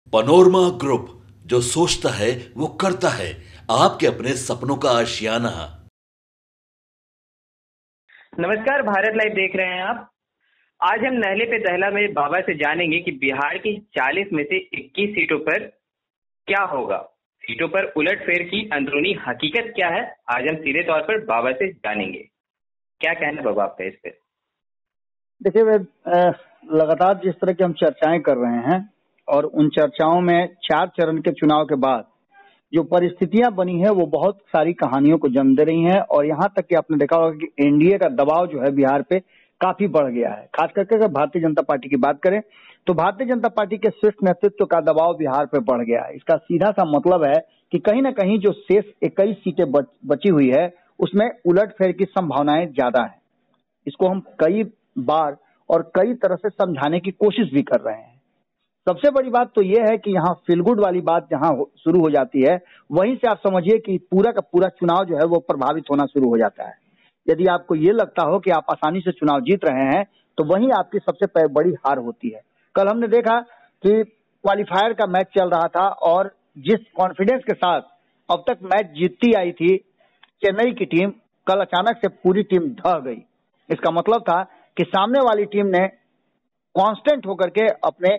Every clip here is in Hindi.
पनोरमा ग्रुप, जो सोचता है वो करता है। आपके अपने सपनों का आशियाना। नमस्कार, भारत लाइव देख रहे हैं आप। आज हम नहले पे दहला में बाबा से जानेंगे कि बिहार की 40 में से 21 सीटों पर क्या होगा। सीटों पर उलटफेर की अंदरूनी हकीकत क्या है, आज हम सीधे तौर पर बाबा से जानेंगे। क्या कहना है बाबा आपका इस पे? देखिए, लगातार जिस तरह की हम चर्चाएं कर रहे हैं और उन चर्चाओं में 4 चरण के चुनाव के बाद जो परिस्थितियां बनी है वो बहुत सारी कहानियों को जन्म दे रही हैं। और यहाँ तक कि आपने देखा होगा कि एनडीए का दबाव जो है बिहार पे काफी बढ़ गया है। खास करके अगर भारतीय जनता पार्टी की बात करें तो भारतीय जनता पार्टी के शीर्ष नेतृत्व का दबाव बिहार पे बढ़ गया है। इसका सीधा सा मतलब है कि कहीं ना कहीं जो शेष 21 सीटें बची हुई है उसमें उलटफेर की संभावनाएं ज्यादा है। इसको हम कई बार और कई तरह से समझाने की कोशिश भी कर रहे हैं। सबसे बड़ी बात तो यह है कि यहाँ फील गुड वाली बात जहाँ शुरू हो जाती है वहीं से आप समझिए कि पूरा का पूरा चुनाव जो है वो प्रभावित होना शुरू हो जाता है। यदि आपको ये लगता हो कि आप आसानी से चुनाव जीत रहे हैं तो वहीं आपकी सबसे बड़ी हार होती है। कल हमने देखा कि क्वालिफायर का मैच चल रहा था और जिस कॉन्फिडेंस के साथ अब तक मैच जीतती आई थी चेन्नई की टीम, कल अचानक से पूरी टीम ढह गई। इसका मतलब था कि सामने वाली टीम ने कांस्टेंट होकर के अपने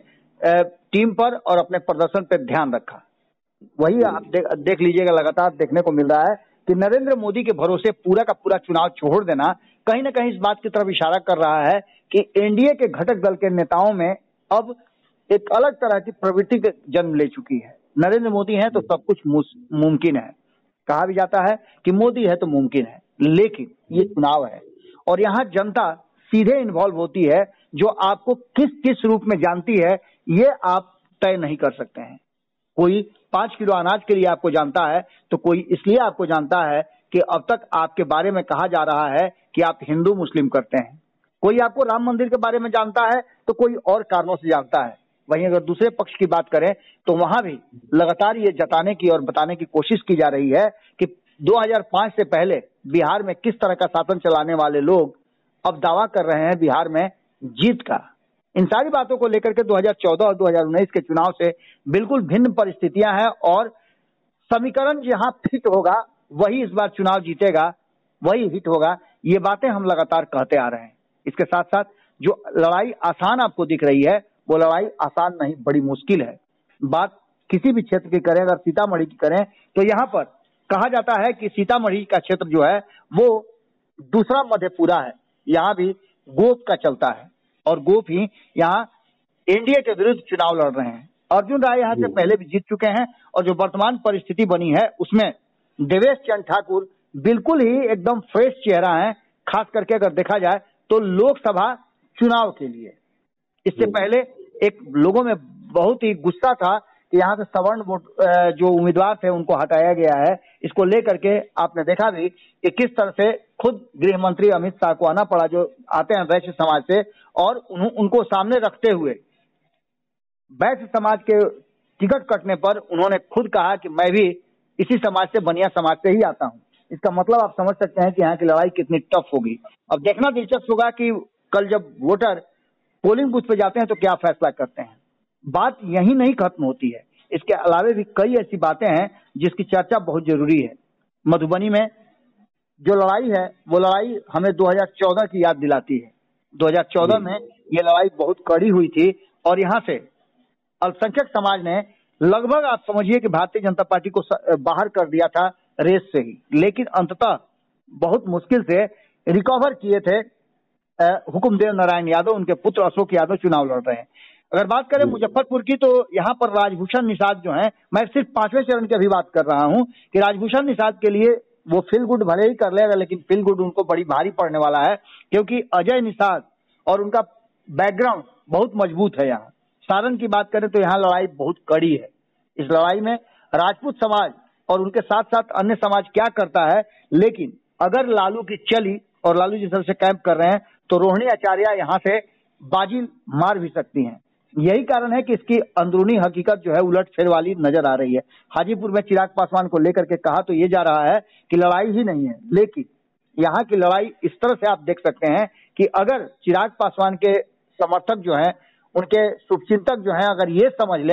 टीम पर और अपने प्रदर्शन पर ध्यान रखा। वही आप देख लीजिएगा, लगातार देखने को मिल रहा है कि नरेंद्र मोदी के भरोसे पूरा का पूरा चुनाव छोड़ देना कहीं ना कहीं इस बात की तरफ इशारा कर रहा है कि एनडीए के घटक दल के नेताओं में अब एक अलग तरह की प्रवृत्ति जन्म ले चुकी है। नरेंद्र मोदी है तो सब कुछ मुमकिन है। कहा भी जाता है कि मोदी है तो मुमकिन है, लेकिन ये चुनाव है और यहाँ जनता सीधे इन्वॉल्व होती है। जो आपको किस किस रूप में जानती है ये आप तय नहीं कर सकते हैं। कोई 5 किलो अनाज के लिए आपको जानता है तो कोई इसलिए आपको जानता है कि अब तक आपके बारे में कहा जा रहा है कि आप हिंदू मुस्लिम करते हैं। कोई आपको राम मंदिर के बारे में जानता है तो कोई और कारणों से जानता है। वहीं अगर दूसरे पक्ष की बात करें तो वहां भी लगातार ये जताने की और बताने की कोशिश की जा रही है कि 2005 से पहले बिहार में किस तरह का शासन चलाने वाले लोग अब दावा कर रहे हैं बिहार में जीत का। इन सारी बातों को लेकर के 2014 और 2019 के चुनाव से बिल्कुल भिन्न परिस्थितियां हैं और समीकरण जहां फिट होगा वही इस बार चुनाव जीतेगा, वही हिट होगा। ये बातें हम लगातार कहते आ रहे हैं। इसके साथ साथ जो लड़ाई आसान आपको दिख रही है वो लड़ाई आसान नहीं, बड़ी मुश्किल है। बात किसी भी क्षेत्र की करें, अगर सीतामढ़ी की करें तो यहाँ पर कहा जाता है कि सीतामढ़ी का क्षेत्र जो है वो दूसरा मधेपुरा है। यहाँ भी गोप का चलता है और गोप ही यहाँ एनडीए के विरुद्ध चुनाव लड़ रहे हैं। अर्जुन राय यहाँ से पहले भी जीत चुके हैं और जो वर्तमान परिस्थिति बनी है उसमें देवेश चंद्र ठाकुर बिल्कुल ही एकदम फ्रेश चेहरा है, खास करके अगर देखा जाए तो लोकसभा चुनाव के लिए। इससे पहले एक लोगों में बहुत ही गुस्सा था कि यहाँ से सवर्ण वोट जो उम्मीदवार थे उनको हटाया गया है। इसको लेकर के आपने देखा भी कि किस तरह से खुद गृह मंत्री अमित शाह को आना पड़ा, जो आते हैं वैश्य समाज से, और उनको सामने रखते हुए वैश्य समाज के टिकट कटने पर उन्होंने खुद कहा कि मैं भी इसी समाज से, बनिया समाज से ही आता हूँ। इसका मतलब आप समझ सकते हैं कि यहाँ की लड़ाई कितनी टफ होगी। अब देखना दिलचस्प होगा कि कल जब वोटर पोलिंग बूथ पे जाते हैं तो क्या फैसला करते हैं। बात यही नहीं खत्म होती है, इसके अलावे भी कई ऐसी बातें हैं जिसकी चर्चा बहुत जरूरी है। मधुबनी में जो लड़ाई है वो लड़ाई हमें 2014 की याद दिलाती है। 2014 में ये लड़ाई बहुत कड़ी हुई थी और यहाँ से अल्पसंख्यक समाज ने लगभग आप समझिए कि भारतीय जनता पार्टी को बाहर कर दिया था रेस से ही, लेकिन अंततः बहुत मुश्किल से रिकवर किए थे हुकुमदेव नारायण यादव। उनके पुत्र अशोक यादव चुनाव लड़ रहे हैं। अगर बात करें मुजफ्फरपुर की तो यहाँ पर राजभूषण निषाद जो हैं, मैं सिर्फ 5वें चरण की अभी बात कर रहा हूँ कि राजभूषण निषाद के लिए वो फील गुड भले ही कर लेगा लेकिन फील गुड उनको बड़ी भारी पड़ने वाला है, क्योंकि अजय निषाद और उनका बैकग्राउंड बहुत मजबूत है। यहाँ सारण की बात करें तो यहाँ लड़ाई बहुत कड़ी है। इस लड़ाई में राजपूत समाज और उनके साथ साथ अन्य समाज क्या करता है, लेकिन अगर लालू की चली और लालू जिस तरह से कैंप कर रहे हैं तो रोहिणी आचार्य यहाँ से बाजी मार भी सकती हैं। यही कारण है कि इसकी अंदरूनी हकीकत जो है उलटफेर वाली नजर आ रही है। हाजीपुर में चिराग पासवान को लेकर के कहा तो ये जा रहा है कि लड़ाई ही नहीं है, लेकिन यहाँ की लड़ाई इस तरह से आप देख सकते हैं कि अगर चिराग पासवान के समर्थक जो हैं, उनके शुभचिंतक जो हैं, अगर ये समझ लें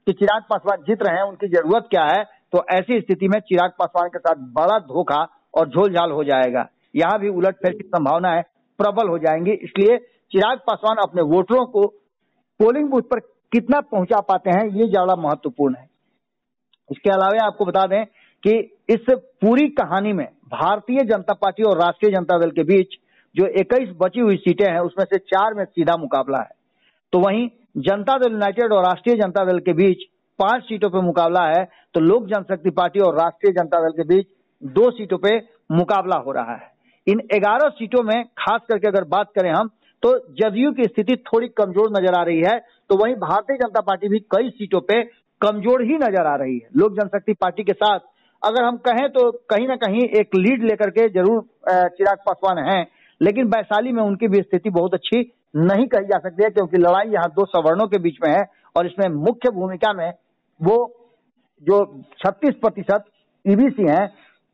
कि चिराग पासवान जीत रहे हैं, उनकी जरूरत क्या है, तो ऐसी स्थिति में चिराग पासवान के साथ बड़ा धोखा और झोलझाल हो जाएगा। यहाँ भी उलटफेर की संभावनाएं प्रबल हो जाएंगी। इसलिए चिराग पासवान अपने वोटरों को पोलिंग बूथ पर कितना पहुंचा पाते हैं, ये ज्यादा महत्वपूर्ण है। इसके अलावा आपको बता दें कि इस पूरी कहानी में भारतीय जनता पार्टी और राष्ट्रीय जनता दल के बीच जो 21 बची हुई सीटें हैं, उसमें से 4 में सीधा मुकाबला है। तो वहीं जनता दल यूनाइटेड और राष्ट्रीय जनता दल के बीच 5 सीटों पर मुकाबला है, तो लोक जनशक्ति पार्टी और राष्ट्रीय जनता दल के बीच 2 सीटों पे मुकाबला हो रहा है। इन 11 सीटों में खास करके अगर बात करें हम, तो जदयू की स्थिति थोड़ी कमजोर नजर आ रही है, तो वहीं भारतीय जनता पार्टी भी कई सीटों पे कमजोर ही नजर आ रही है। लोक जनशक्ति पार्टी के साथ अगर हम कहें तो कहीं ना कहीं एक लीड लेकर के जरूर चिराग पासवान हैं, लेकिन वैशाली में उनकी भी स्थिति बहुत अच्छी नहीं कही जा सकती है, क्योंकि लड़ाई यहाँ 2 सवर्णों के बीच में है और इसमें मुख्य भूमिका में वो जो 36% ईबीसी हैं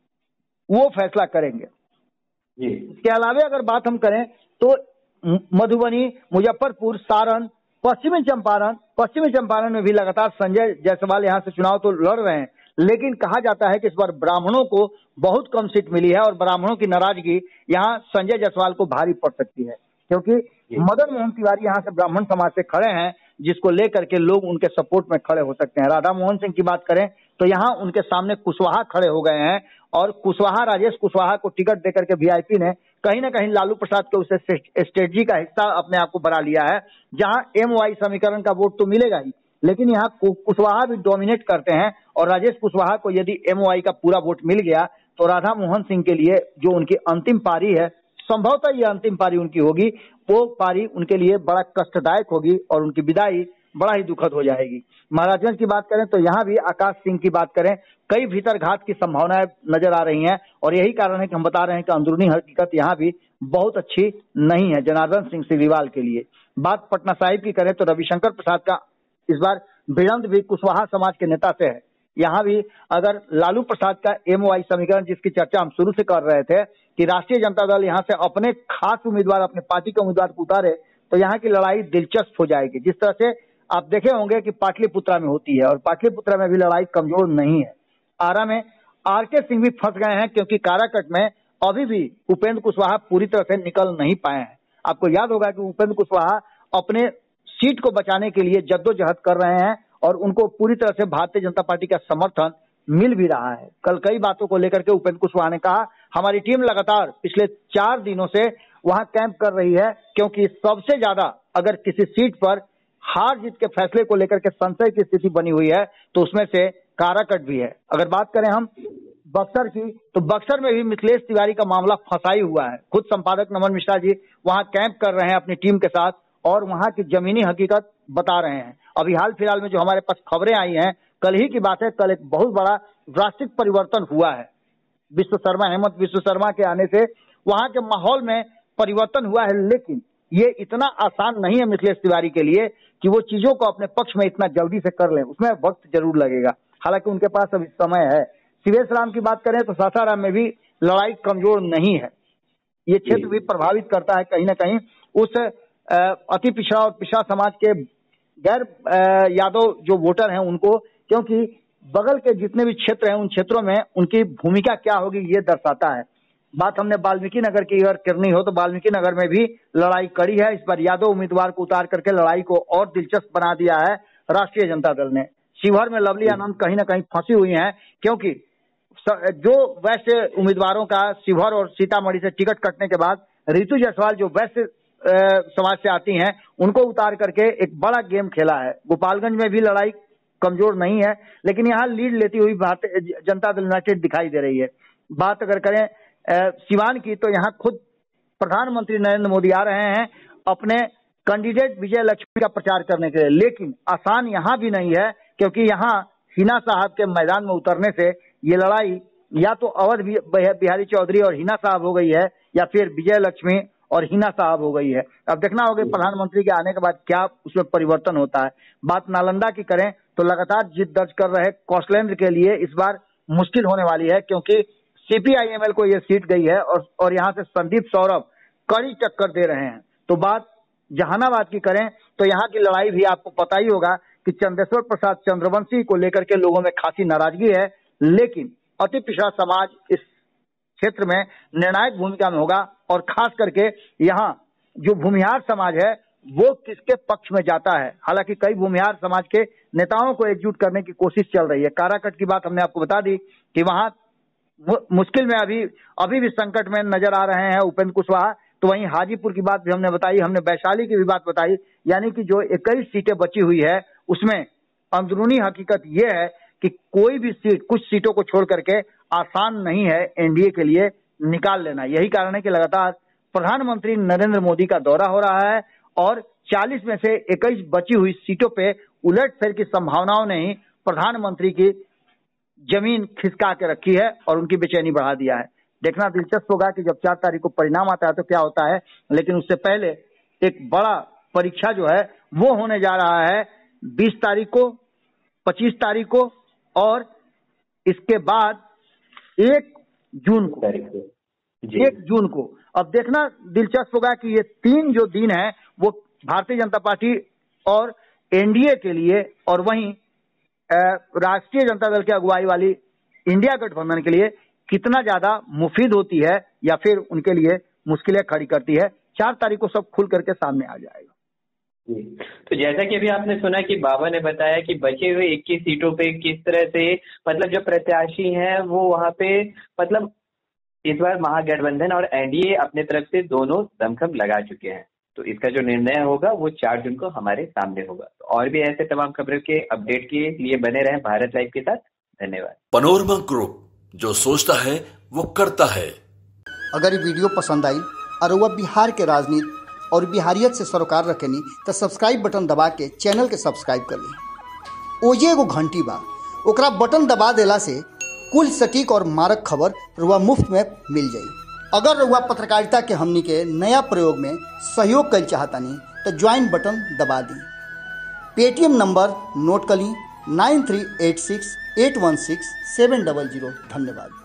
वो फैसला करेंगे। इसके अलावा अगर बात हम करें तो मधुबनी, मुजफ्फरपुर, सारण, पश्चिमी चंपारण में भी लगातार संजय जायसवाल यहाँ से चुनाव तो लड़ रहे हैं, लेकिन कहा जाता है कि इस बार ब्राह्मणों को बहुत कम सीट मिली है और ब्राह्मणों की नाराजगी यहाँ संजय जायसवाल को भारी पड़ सकती है, क्योंकि मदन मोहन तिवारी यहाँ से ब्राह्मण समाज से खड़े हैं, जिसको लेकर के लोग उनके सपोर्ट में खड़े हो सकते हैं। राधा मोहन सिंह की बात करें तो यहाँ उनके सामने कुशवाहा खड़े हो गए हैं और राजेश कुशवाहा को टिकट देकर के वीआईपी ने कहीं ना कहीं लालू प्रसाद के उसे स्ट्रेटजी का हिस्सा अपने आप को बना लिया है, जहां एमवाई समीकरण का वोट तो मिलेगा ही, लेकिन यहाँ कुशवाहा भी डोमिनेट करते हैं और राजेश कुशवाहा को यदि एमवाई का पूरा वोट मिल गया तो राधा मोहन सिंह के लिए जो उनकी अंतिम पारी है, संभवतः ये अंतिम पारी उनकी होगी, वो पारी उनके लिए बड़ा कष्टदायक होगी और उनकी विदाई बड़ा ही दुखद हो जाएगी। महाराजगंज की बात करें तो यहाँ भी आकाश सिंह की बात करें, कई भीतर घात की संभावनाएं नजर आ रही हैं और यही कारण है कि हम बता रहे हैं कि अंदरूनी हकीकत यहाँ भी बहुत अच्छी नहीं है जनार्दन सिंह सिग्रीवाल के लिए। बात पटना साहिब की करें तो रविशंकर प्रसाद का इस बार भिड़ंत भी कुशवाहा समाज के नेता से है। यहाँ भी अगर लालू प्रसाद का एमओआई समीकरण, जिसकी चर्चा हम शुरू से कर रहे थे कि राष्ट्रीय जनता दल यहाँ से अपने खास उम्मीदवार, अपने पार्टी के उम्मीदवार को उतारे, तो यहाँ की लड़ाई दिलचस्प हो जाएगी। जिस तरह से आप देखे होंगे कि पाटलिपुत्रा में होती है और पाटलिपुत्रा में भी लड़ाई कमजोर नहीं है। आरा में आरके सिंह भी फंस गए हैं, क्योंकि काराकट में अभी भी उपेंद्र कुशवाहा पूरी तरह से निकल नहीं पाए हैं। आपको याद होगा कि उपेंद्र कुशवाहा अपने सीट को बचाने के लिए जद्दोजहद कर रहे हैं और उनको पूरी तरह से भारतीय जनता पार्टी का समर्थन मिल भी रहा है। कल कई बातों को लेकर के उपेंद्र कुशवाहा ने कहा, हमारी टीम लगातार पिछले 4 दिनों से वहां कैंप कर रही है, क्योंकि सबसे ज्यादा अगर किसी सीट पर हार जीत के फैसले को लेकर के संशय की स्थिति बनी हुई है तो उसमें से काराकट भी है। अगर बात करें हम बक्सर की, तो बक्सर में भी मिथिलेश तिवारी का मामला फंसाई हुआ है। खुद संपादक नमन मिश्रा जी वहां कैंप कर रहे हैं अपनी टीम के साथ और वहां की जमीनी हकीकत बता रहे हैं। अभी हाल फिलहाल में जो हमारे पास खबरें आई हैं, कल ही की बात है, कल एक बहुत बड़ा ड्रास्टिक परिवर्तन हुआ है। हेमंत विश्व शर्मा के आने से वहां के माहौल में परिवर्तन हुआ है, लेकिन ये इतना आसान नहीं है मिथिलेश तिवारी के लिए कि वो चीजों को अपने पक्ष में इतना जल्दी से कर लें, उसमें वक्त जरूर लगेगा। हालांकि उनके पास अभी समय है। शिवेश राम की बात करें तो सासाराम में भी लड़ाई कमजोर नहीं है। ये क्षेत्र भी प्रभावित करता है कहीं ना कहीं उस अति पिछड़ा और पिछड़ा समाज के गैर यादव जो वोटर हैं उनको, क्योंकि बगल के जितने भी क्षेत्र हैं उन क्षेत्रों में उनकी भूमिका क्या होगी ये दर्शाता है। बात हमने वाल्मीकि नगर की अगर करनी हो तो वाल्मीकि नगर में भी लड़ाई कड़ी है। इस बार यादव उम्मीदवार को उतार करके लड़ाई को और दिलचस्प बना दिया है राष्ट्रीय जनता दल ने। शिवहर में लवली आनंद कहीं ना कहीं फंसी हुई हैं, क्योंकि जो वैश्य उम्मीदवारों का शिवहर और सीतामढ़ी से टिकट कटने के बाद रितु जायसवाल जो वैश्य समाज से आती हैं उनको उतार करके एक बड़ा गेम खेला है। गोपालगंज में भी लड़ाई कमजोर नहीं है, लेकिन यहाँ लीड लेती हुई भारतीय जनता दल यूनाइटेड दिखाई दे रही है। बात अगर करें सिवान की, तो यहाँ खुद प्रधानमंत्री नरेंद्र मोदी आ रहे हैं अपने कैंडिडेट विजय लक्ष्मी का प्रचार करने के लिए, लेकिन आसान यहाँ भी नहीं है, क्योंकि यहाँ हिना साहब के मैदान में उतरने से ये लड़ाई या तो अवध बिहारी चौधरी और हिना साहब हो गई है या फिर विजय लक्ष्मी और हिना साहब हो गई है। अब देखना होगा प्रधानमंत्री के आने के बाद क्या उसमें परिवर्तन होता है। बात नालंदा की करें तो लगातार जीत दर्ज कर रहे कौशलेंद्र के लिए इस बार मुश्किल होने वाली है, क्योंकि सीपीआईएमएल को ये सीट गई है और यहाँ से संदीप सौरभ कड़ी टक्कर दे रहे हैं। तो बात जहानाबाद की करें तो यहाँ की लड़ाई भी आपको पता ही होगा कि चंदेश्वर प्रसाद चंद्रवंशी को लेकर के लोगों में खासी नाराजगी है, लेकिन अति पिछड़ा समाज इस क्षेत्र में निर्णायक भूमिका में होगा और खास करके यहाँ जो भूमिहार समाज है वो किसके पक्ष में जाता है। हालांकि कई भूमिहार समाज के नेताओं को एकजुट करने की कोशिश चल रही है। काराकट की बात हमने आपको बता दी कि वहां मुश्किल में अभी भी संकट में नजर आ रहे हैं उपेंद्र कुशवाहा। तो वहीं हाजीपुर की बात भी हमने बताई, हमने वैशाली की भी बात बताई, यानी कि जो 21 सीटें बची हुई है उसमें अंदरूनी हकीकत यह है कि कोई भी सीट, कुछ सीटों को छोड़ करके आसान नहीं है एनडीए के लिए निकाल लेना। यही कारण है कि लगातार प्रधानमंत्री नरेंद्र मोदी का दौरा हो रहा है और 40 में से 21 बची हुई सीटों पे उलटफेर की संभावनाओं ने ही प्रधानमंत्री की जमीन खिसका के रखी है और उनकी बेचैनी बढ़ा दिया है। देखना दिलचस्प होगा कि जब 4 तारीख को परिणाम आता है तो क्या होता है, लेकिन उससे पहले एक बड़ा परीक्षा जो है वो होने जा रहा है 20 तारीख को, 25 तारीख को और इसके बाद 1 जून को। 1 जून को अब देखना दिलचस्प होगा कि ये 3 जो दिन है वो भारतीय जनता पार्टी और एनडीए के लिए और वहीं राष्ट्रीय जनता दल की अगुवाई वाली इंडिया गठबंधन के लिए कितना ज्यादा मुफीद होती है या फिर उनके लिए मुश्किलें खड़ी करती है, 4 तारीख को सब खुल करके सामने आ जाएगा। तो जैसा कि अभी आपने सुना कि बाबा ने बताया कि बचे हुए 21 सीटों पे किस तरह से मतलब जो प्रत्याशी हैं वो वहां पे मतलब इस बार महागठबंधन और एनडीए अपने तरफ से दोनों दमखम लगा चुके हैं। तो इसका जो निर्णय होगा वो 4 जून को हमारे सामने होगा। तो और भी ऐसे तमाम खबरों के अपडेट के लिए बने रहें भारत लाइव के साथ। धन्यवाद। पनोरमा ग्रुप, जो सोचता है वो करता है। अगर ये वीडियो पसंद आई और वह बिहार के राजनीति और बिहारियत से सरोकार रखेनी तो सब्सक्राइब बटन दबा के चैनल के सब्सक्राइब कर ली। ओजे एगो घंटी बा, ओकरा बटन दबा देला से कुल सटीक और मारक खबर रुआ मुफ्त में मिल जाई। अगर रुआ पत्रकारिता के हमनी के नया प्रयोग में सहयोग कर चाहतानी तो ज्वाइन बटन दबा दी। पेटीएम नंबर नोट कर ली 9386816700। धन्यवाद।